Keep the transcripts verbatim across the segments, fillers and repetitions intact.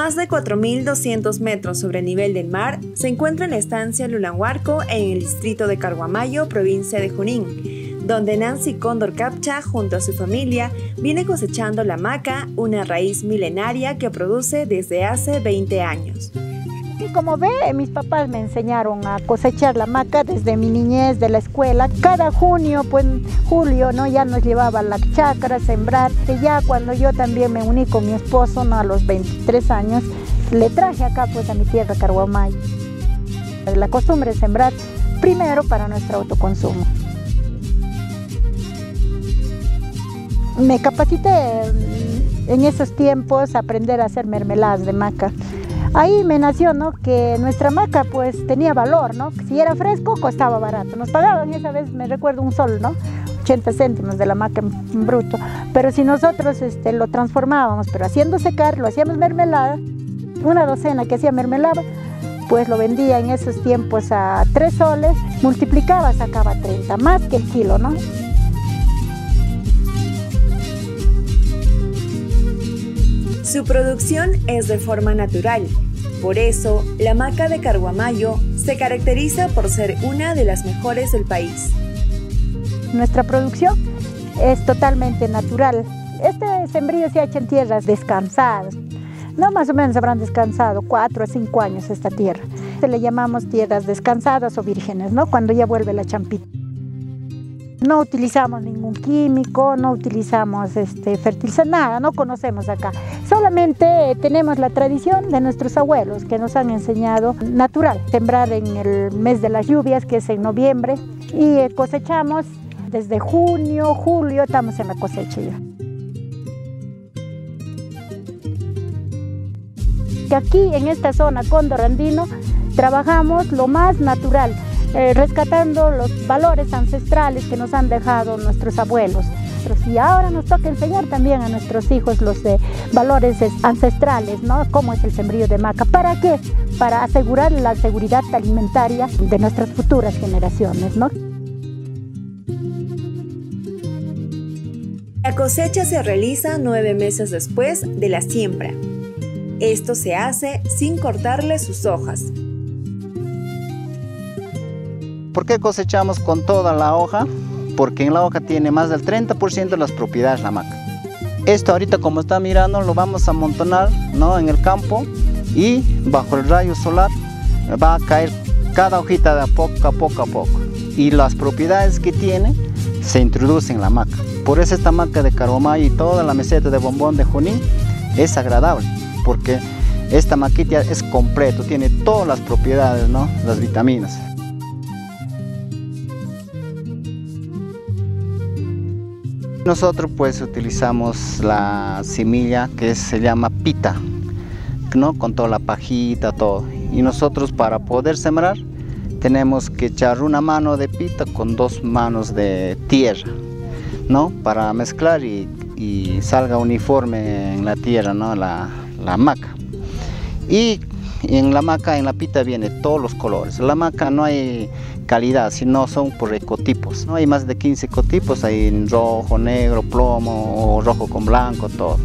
más de cuatro mil doscientos metros sobre el nivel del mar, se encuentra en la estancia Lulanhuarco en el distrito de Carhuamayo, provincia de Junín, donde Nancy Cóndor Capcha, junto a su familia, viene cosechando la maca, una raíz milenaria que produce desde hace veinte años. Y como ve, mis papás me enseñaron a cosechar la maca desde mi niñez de la escuela. Cada junio, pues julio, ¿no? Ya nos llevaba a la chacra a sembrar. Y ya cuando yo también me uní con mi esposo, ¿no? A los veintitrés años, le traje acá pues a mi tierra, Carhuamayo. La costumbre de sembrar primero para nuestro autoconsumo. Me capacité en esos tiempos a aprender a hacer mermeladas de maca. Ahí me nació, ¿no?, que nuestra maca pues tenía valor, ¿no? Si era fresco costaba barato. Nos pagaban esa vez, me recuerdo, un sol, ¿no? ochenta céntimos de la maca en bruto. Pero si nosotros este, lo transformábamos, pero haciendo secar, lo hacíamos mermelada, una docena que hacía mermelada, pues lo vendía en esos tiempos a tres soles, multiplicaba, sacaba treinta, más que el kilo, ¿no? Su producción es de forma natural, por eso la maca de Carhuamayo se caracteriza por ser una de las mejores del país. Nuestra producción es totalmente natural. Este sembrío se ha hecho en tierras descansadas, no, más o menos habrán descansado cuatro a cinco años esta tierra. Le llamamos tierras descansadas o vírgenes, ¿no?, cuando ya vuelve la champita. No utilizamos ningún químico, no utilizamos este, fertilizante, nada, no conocemos acá. Solamente tenemos la tradición de nuestros abuelos que nos han enseñado natural. Sembrar en el mes de las lluvias, que es en noviembre, y cosechamos desde junio, julio, estamos en la cosecha ya. Que aquí en esta zona Cóndor Andino trabajamos lo más natural. Eh, rescatando los valores ancestrales que nos han dejado nuestros abuelos. Y ahora nos toca enseñar también a nuestros hijos los eh, valores ancestrales, ¿no? Cómo es el sembrío de maca. ¿Para qué? Para asegurar la seguridad alimentaria de nuestras futuras generaciones, ¿no? La cosecha se realiza nueve meses después de la siembra. Esto se hace sin cortarle sus hojas. ¿Por qué cosechamos con toda la hoja? Porque en la hoja tiene más del treinta por ciento de las propiedades la maca. Esto ahorita, como está mirando, lo vamos a amontonar, ¿no?, en el campo, y bajo el rayo solar va a caer cada hojita de a poco a poco a poco. Y las propiedades que tiene se introducen en la maca. Por eso esta maca de Carhuamayo y toda la meseta de Bombón de Junín es agradable, porque esta maquita es completo, tiene todas las propiedades, ¿no?, las vitaminas. Nosotros pues utilizamos la semilla que se llama pita, ¿no?, con toda la pajita, todo. Y nosotros, para poder sembrar, tenemos que echar una mano de pita con dos manos de tierra, ¿no?, para mezclar y, y salga uniforme en la tierra, ¿no?, la, la maca. Y en la maca, en la pita, viene todos los colores. La maca no hay calidad, sino son por ecotipos, ¿no? Hay más de quince ecotipos, hay en rojo, negro, plomo, o rojo con blanco, todo.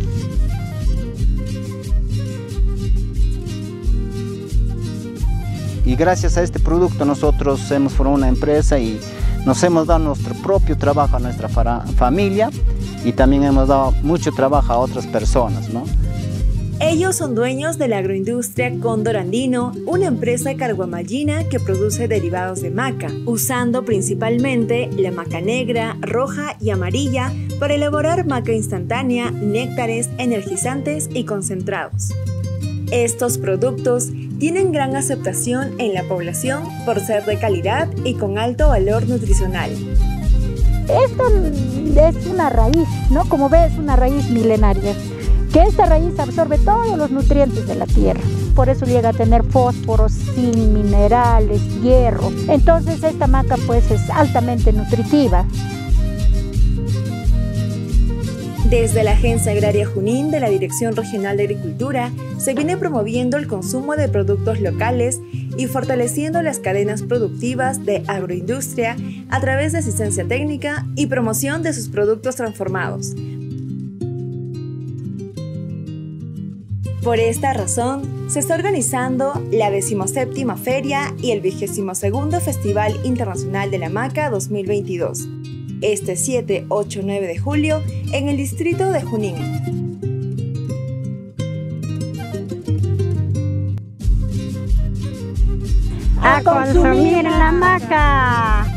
Y gracias a este producto nosotros hemos formado una empresa y nos hemos dado nuestro propio trabajo a nuestra familia, y también hemos dado mucho trabajo a otras personas, ¿no? Ellos son dueños de la agroindustria Cóndor Andino, una empresa carhuamayina que produce derivados de maca, usando principalmente la maca negra, roja y amarilla para elaborar maca instantánea, néctares, energizantes y concentrados. Estos productos tienen gran aceptación en la población por ser de calidad y con alto valor nutricional. Esto es una raíz, ¿no? Como ves, una raíz milenaria, que esta raíz absorbe todos los nutrientes de la tierra. Por eso llega a tener fósforo, zinc, minerales, hierro. Entonces esta maca pues es altamente nutritiva. Desde la Agencia Agraria Junín de la Dirección Regional de Agricultura se viene promoviendo el consumo de productos locales y fortaleciendo las cadenas productivas de agroindustria a través de asistencia técnica y promoción de sus productos transformados. Por esta razón, se está organizando la decimoséptima Feria y el vigésimo segundo Festival Internacional de la Maca dos mil veintidós, este siete, ocho, nueve de julio en el distrito de Junín. A consumir la maca.